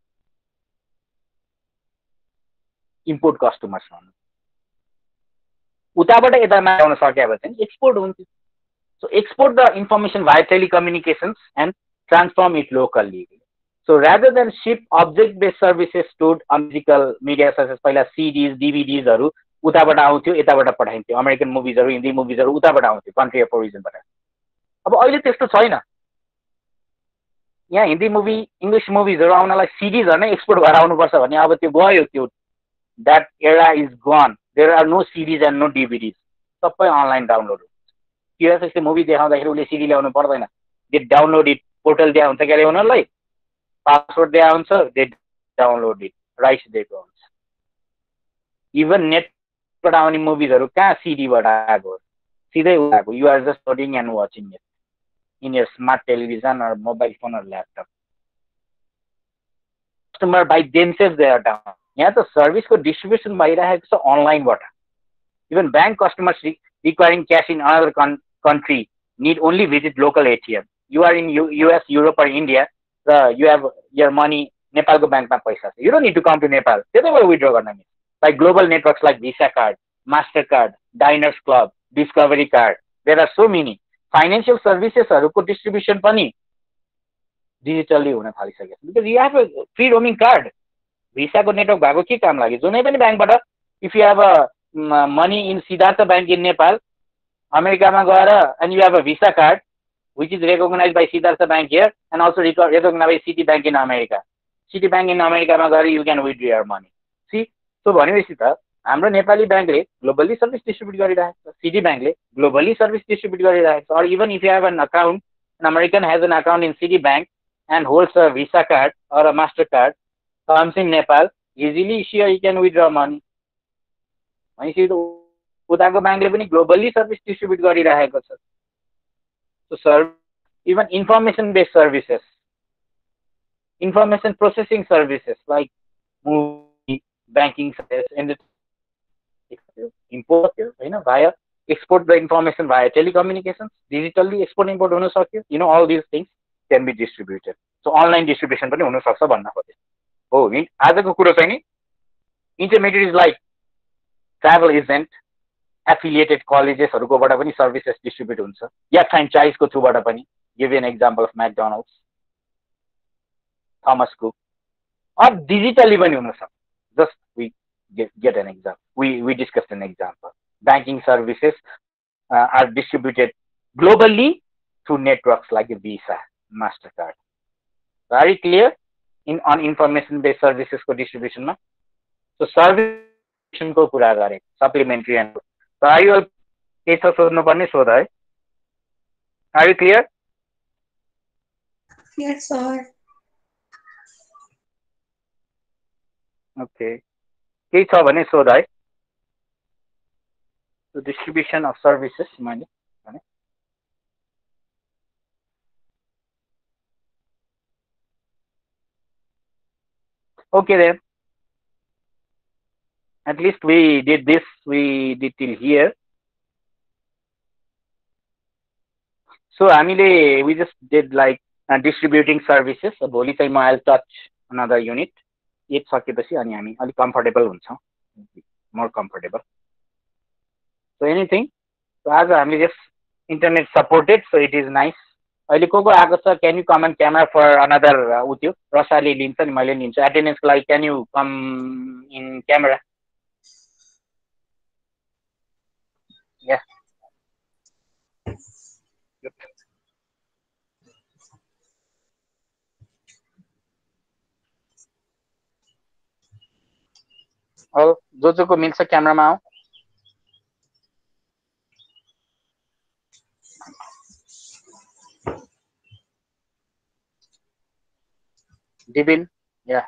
इम्पोर्ट कस्टमर्स भन्नु उताबाट यतामा आउन सकेपछि एक्सपोर्ट हुन्छ. So export the information via telecommunications and transform it locally. So rather than ship object based services stored on physical media such पहिला सिडीज डिभिडीजहरू उताबाट आउँथ्यो यताबाट पठाइन्थ्यो. अमेरिकन मुभिजहरू हिन्दी मुभिजहरू उताबाट आउँथ्यो कन्ट्री अफ ओरिजिनबाट. अब अहिले त्यस्तो छैन. यहाँ हिन्दी मुभी इङ्ग्लिस मुभिजहरू आउनलाई सिडीजहरू नै एक्सपोर्ट भएर आउनुपर्छ भने अब त्यो गयो. त्यो that era is gone. There are no C Ds and no D V Ds. सबै अनलाइन डाउनलोड हुन्छ. Q F X ले मुभी देखाउँदाखेरि उसले सिडी ल्याउनु पर्दैन. They download it. पोर्टल दिया हुन्छ क्यारे उनीहरूलाई पासवर्ड दिया हुन्छ. They download it. राइट्स दिएको हुन्छ. इभन नेटबाट आउने मुभिजहरू कहाँ सिडीबाट आएको सिधै आएको. You are just loading and watching it in your smart television or mobile phone or laptop. Customer by themselves they are down. यहाँ त सर्भिसको डिस्ट्रिब्युसन भइरहेको छ अनलाइनबाट. Even bank customers requiring cash in another country need only visit local ATM. You are in US Europe or India र यु हेभ यर मनी नेपालको ब्याङ्कमा पैसा छ. You don't need to come to Nepal. त्यतैबाट withdraw गर्न मिल्छ. Like global networks like Visa card, master card, Diners Club, discovery card. There are so many. Financial सर्भिसेसहरूको डिस्ट्रिब्युसन पनि डिजिटल्ली हुन थालिसकेको छ. Because you have a free roaming card. भिसाको नेटवर्क भएको के काम लाग्यो. जुनै पनि ब्याङ्कबाट if you have a money in Siddhartha bank in Nepal अमेरिकामा गएर and you have a Visa card which is recognize by Siddhartha bank here and also recognise by Citi bank in America. Citi bank in अमेरिकामा गएर you can withdraw your money. See so भनेपछि त हाम्रो नेपाली ब्याङ्कले ग्लोबली सर्भिस डिस्ट्रिब्युट गरिरहेको छ. सिटी ब्याङ्कले ग्लोबली सर्भिस डिस्ट्रिब्युट गरिरहेको छ. Or even if you have an account an American has an account in Citi bank and holds a Visa card or a master card comes in Nepal, easily sure you can withdraw money. भनेपछि उताको ब्याङ्कले पनि ग्लोबली सर्भिस डिस्ट्रिब्युट गरिरहेको छ. So serve even information based services, information processing services like movie, banking service, import होइन via export the information via telecommunications digitally export import हुन सक्यो. You know all this things can be distributed. So online distribution पनि हुनसक्छ भन्न खोजेँ हो. आजको कुरो चाहिँ नि intermediate like travel agent, affiliated कलेजेसहरुकोबाट पनि सर्भिसेस डिस्ट्रिब्युट हुन्छ या फ्रेन्चाइजको थ्रुबाट पनि give you an example of McDonald's Thomas Cook or digitally पनि हुन सक्छ just we get an example we we discussed an example banking services are distributed globally through networks like Visa Mastercard very clear in on information based services को distribution मा so service को कुरा गरे supplementary and so are you all के छ सोध्नु पर्ने सोध है are you clear Yes, sir. okay के छ भने सोध है so distribution of services मैले भने okay then at least we did this we did till here so हामीले we just did like uh, distributing services so भोलि चाहिँ म I'll touch another unit एक सकेपछि अनि हामी अलि comfortable हुन्छौं more comfortable so anything so आज हामीले just internet supported so it is nice अहिले को को आएको छ can you come on camera for another उ त्यो रसाले लिन्छ नि मैले लिन्छु attendance को लागि can you come in camera yeah और जो जो को मिल्छ क्यामेरामा आऊ Divin, yeah.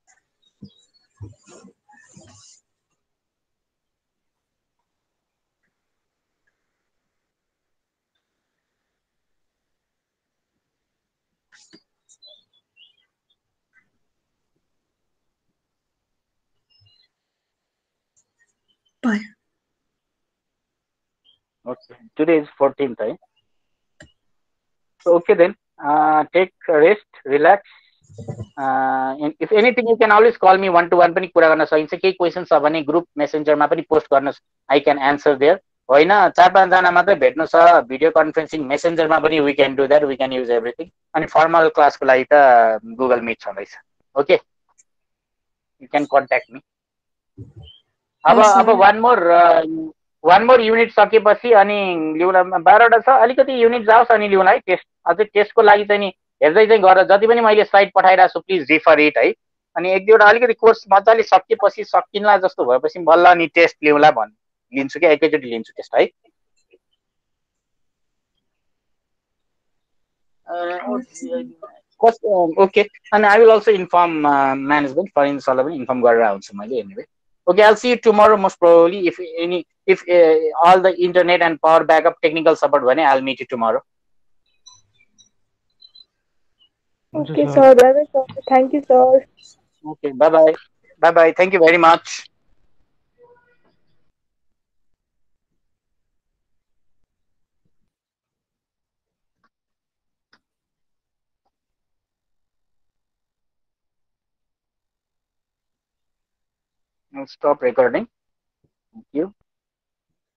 Bye. Okay, today is fourteenth, right? So, okay then, uh, take a rest, relax. Uh, if anything, you can always call me one to one. पनि कुरा गर्न सकिन्छ केही क्वेशन छ भने ग्रुप मेसेन्जरमा पनि पोस्ट गर्नुस् I can answer there. होइन चार पाँच जना मात्रै भेट्नु छ भिडियो कन्फरेन्सिङ मेसेन्जरमा पनि we can do that, we can use everything. अनि फर्मल क्लासको लागि त गुगल मिट छँदैछ. Okay, you can contact me. अब अब one more uh, one more unit सकेपछि अनि लिउला बाह्रवटा छ अलिकति युनिट जाओस् अनि लिउला है टेस्ट अझै टेस्टको लागि चाहिँ नि हेर्दै चाहिँ गर जति पनि मैले स्लाइड पठाइरा छु प्लिज रिफर इट है अनि एक दुईवटा अलिकति कोर्स मजाले सकेपछि सकिनला जस्तो भएपछि बल्ल अनि टेस्ट लिउला भन् लिन्छु कि एकैचोटि लिन्छु टेस्ट है okay and I will also inform uh, management for inshallah पनि inform गरेर आउँछु मैले anyway. Okay, I'll see you tomorrow most probably if any if uh, all the internet and power backup technical support भने I'll meet you tomorrow. Okay, sir. Bye-bye, sir. Thank you, sir. Okay, bye-bye. Bye-bye. Thank you very much. I'll stop recording. Thank you.